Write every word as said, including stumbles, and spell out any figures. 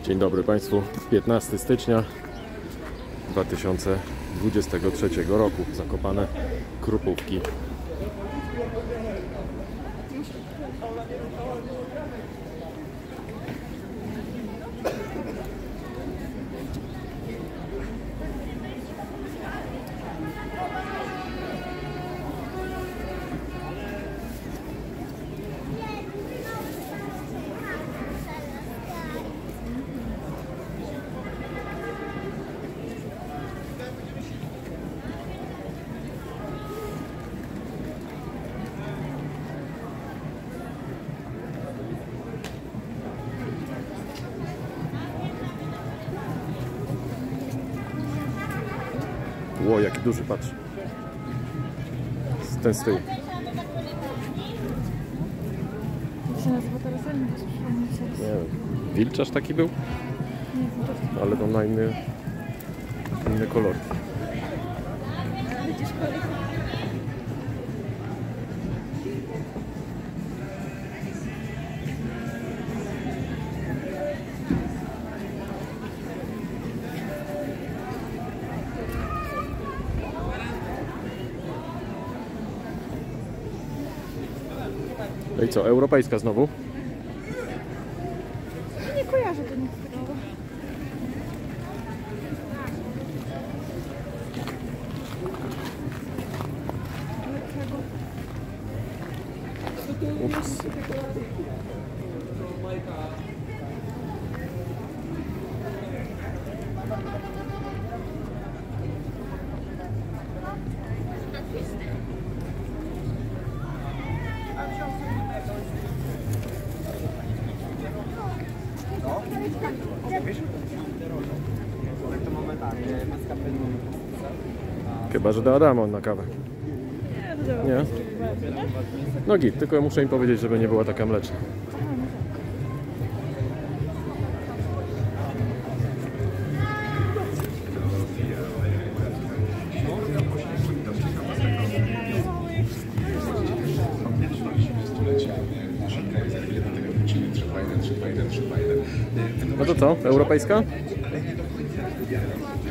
Dzień dobry Państwu, piętnastego stycznia dwa tysiące dwudziestego trzeciego roku, Zakopane, Krupówki. Ło, jaki duży, patrz. Ten z tyłu. Nie wiem, wilczarz taki był? Ale to na inny, inny kolor. No i co, europejska znowu? Nie kojarzę to niektóregowo. Ups. Chyba, że do Adama na kawę. Nie? No git, tylko muszę im powiedzieć, żeby nie była taka mleczna. No to co? Europejska?